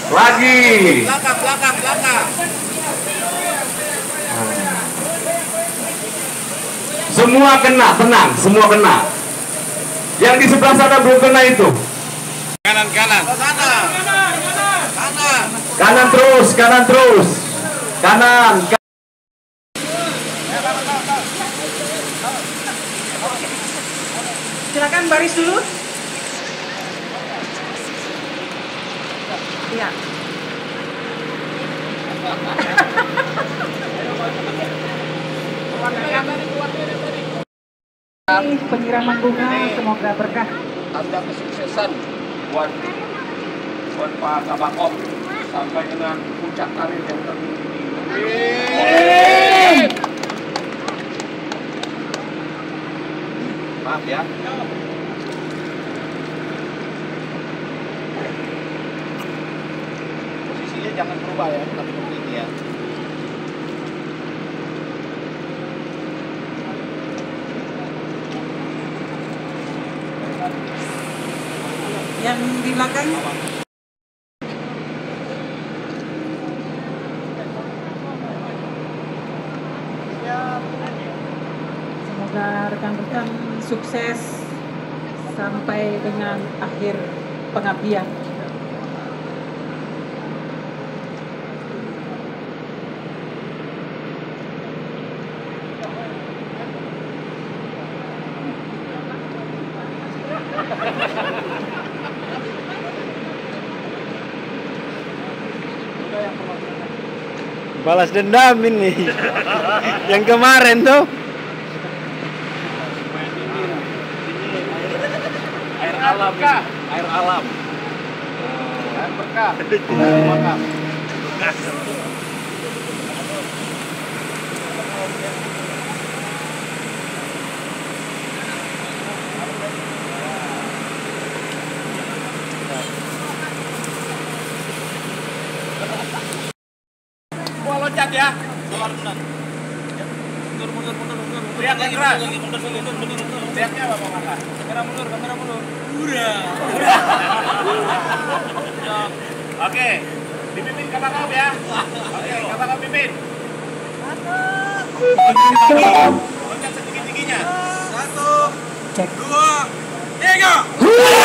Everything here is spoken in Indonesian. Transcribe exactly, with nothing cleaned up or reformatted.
Lagi. Belakang, belakang, belakang. Semua kena, tenang, semua kena. Yang di sebelah sana belum kena itu. Kanan, kanan. Kanan. Kanan. Kanan terus, kanan terus. Kanan. Silakan baris dulu. Iya. Penyiraman bunga semoga berkah. Tanda kesuksesan buat buat Pak Kabakom sampai dengan puncak karir yang tertinggi. Maaf ya. Posisinya jangan berubah ya, tapi begini ya. Yang di belakang. Semoga rekan-rekan sukses sampai dengan akhir pengabdian. Balas dendam ini. Yang kemarin tuh. Air alam, air alam. Air berkah. Makan. Loncat ya. Sabar mundur. Mundur mundur mundur mundur. Teriak lagi keras. Mundur mundur mundur mundur. Teriaknya apa Pak Kakak? Kamera mundur, kamera mundur. Udah. Oke. Dipimpin Kakak ya. Oke, Kakak pimpin. Satu. Loncat setinggi-tingginya. Satu. Cek. Dua. Tiga.